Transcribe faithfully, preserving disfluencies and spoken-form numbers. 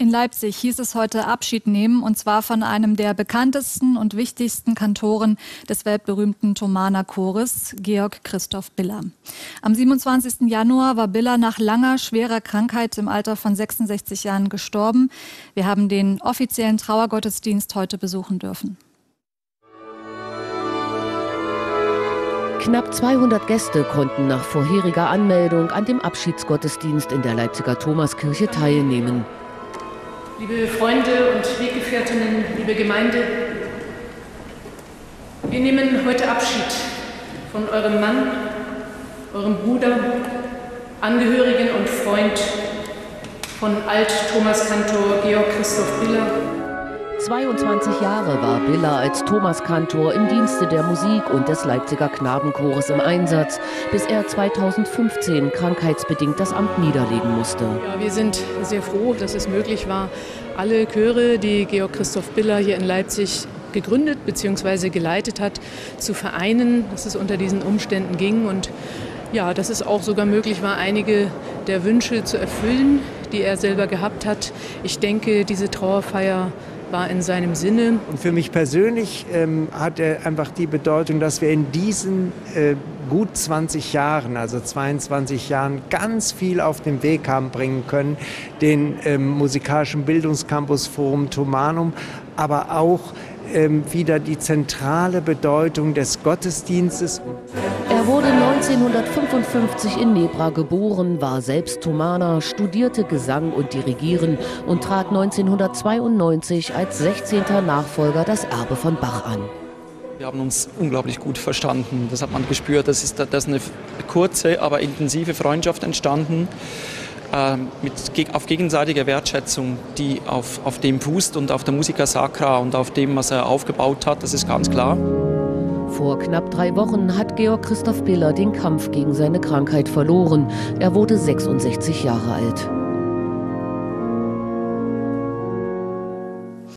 In Leipzig hieß es heute Abschied nehmen, und zwar von einem der bekanntesten und wichtigsten Kantoren des weltberühmten Thomanerchores, Georg Christoph Biller. Am siebenundzwanzigsten Januar war Biller nach langer, schwerer Krankheit im Alter von sechsundsechzig Jahren gestorben. Wir haben den offiziellen Trauergottesdienst heute besuchen dürfen. Knapp zweihundert Gäste konnten nach vorheriger Anmeldung an dem Abschiedsgottesdienst in der Leipziger Thomaskirche teilnehmen. Liebe Freunde und Weggefährtinnen, liebe Gemeinde, wir nehmen heute Abschied von eurem Mann, eurem Bruder, Angehörigen und Freund, von Alt-Thomaskantor Georg Christoph Biller. zweiundzwanzig Jahre war Biller als Thomaskantor im Dienste der Musik und des Leipziger Knabenchores im Einsatz, bis er zweitausendfünfzehn krankheitsbedingt das Amt niederlegen musste. Ja, wir sind sehr froh, dass es möglich war, alle Chöre, die Georg Christoph Biller hier in Leipzig gegründet bzw. geleitet hat, zu vereinen, dass es unter diesen Umständen ging und ja, dass es auch sogar möglich war, einige der Wünsche zu erfüllen, die er selber gehabt hat. Ich denke, diese Trauerfeier war in seinem Sinne. Und für mich persönlich ähm, hat er einfach die Bedeutung, dass wir in diesen äh, gut zwanzig Jahren, also zweiundzwanzig Jahren, ganz viel auf den Weg haben bringen können. Den ähm, musikalischen Bildungscampus Forum Thomanum, aber auch ähm, wieder die zentrale Bedeutung des Gottesdienstes. Er wurde neunzehnhundertfünfundfünfzig in Nebra geboren, war selbst Thomaner, studierte Gesang und Dirigieren und trat neunzehnhundertzweiundneunzig als sechzehnter Nachfolger das Erbe von Bach an. Wir haben uns unglaublich gut verstanden. Das hat man gespürt. Das ist, das ist eine kurze, aber intensive Freundschaft entstanden. Äh, mit, auf gegenseitiger Wertschätzung, die auf, auf dem fußt und auf der Musica Sacra und auf dem, was er aufgebaut hat. Das ist ganz klar. Vor knapp drei Wochen hat Georg Christoph Biller den Kampf gegen seine Krankheit verloren. Er wurde sechsundsechzig Jahre alt.